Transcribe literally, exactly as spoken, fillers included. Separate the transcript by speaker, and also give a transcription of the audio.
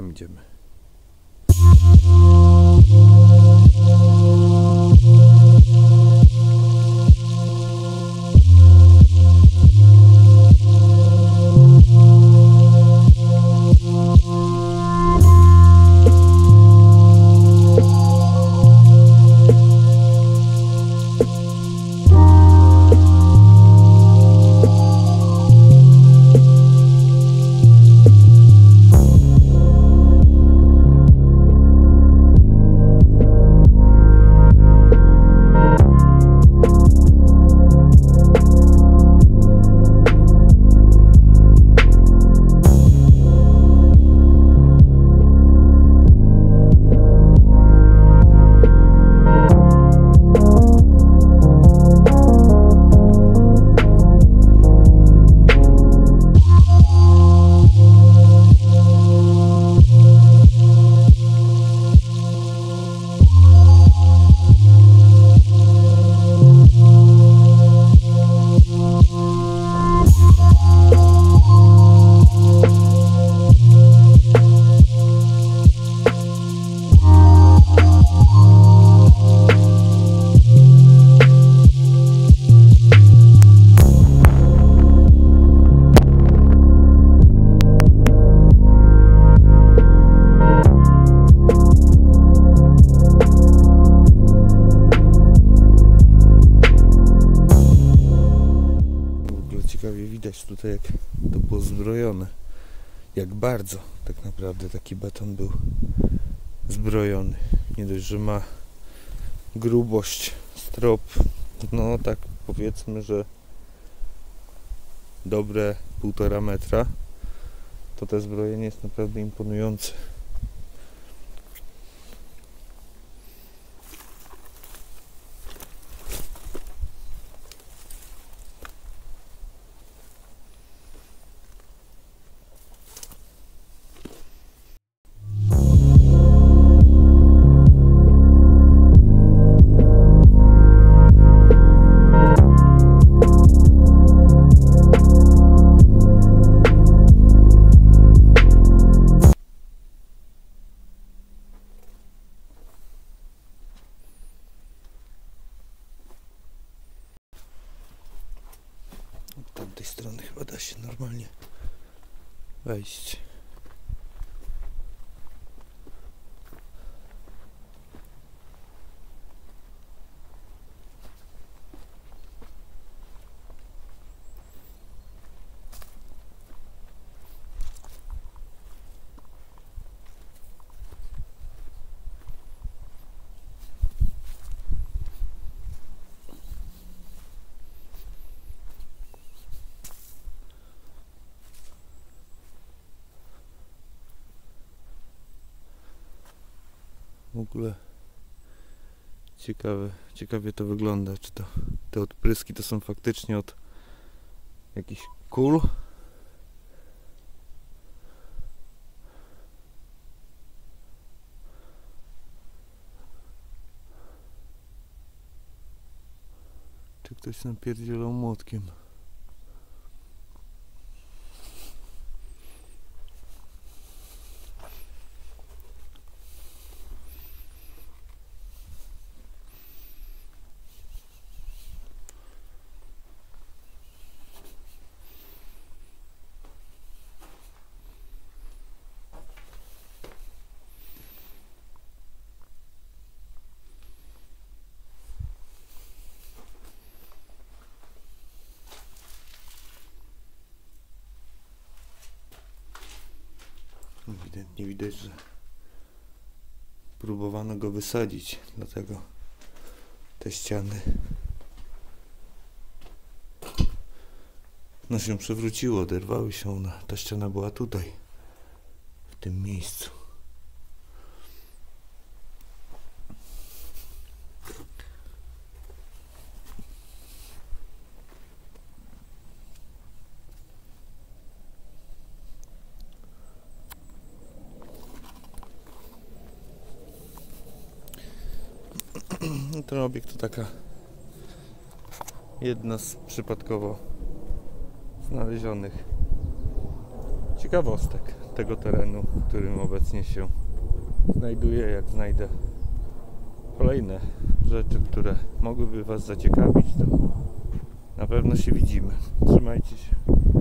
Speaker 1: tam idziemy. Widać tutaj, jak to było zbrojone, jak bardzo tak naprawdę taki beton był zbrojony. Nie dość, że ma grubość strop, no tak powiedzmy, że dobre półtora metra, to te zbrojenie jest naprawdę imponujące. Od tamtej strony chyba da się normalnie wejść. W ogóle ciekawe, ciekawie to wygląda, czy to te odpryski to są faktycznie od jakichś kul, czy ktoś napierdzielał młotkiem. Ewidentnie widać, że próbowano go wysadzić, dlatego te ściany no się przewróciło, oderwały się one. Ta ściana była tutaj, w tym miejscu. Ten obiekt to taka jedna z przypadkowo znalezionych ciekawostek. tego terenu, w którym obecnie się znajduję. Jak znajdę kolejne rzeczy, które mogłyby Was zaciekawić, to na pewno się widzimy. Trzymajcie się.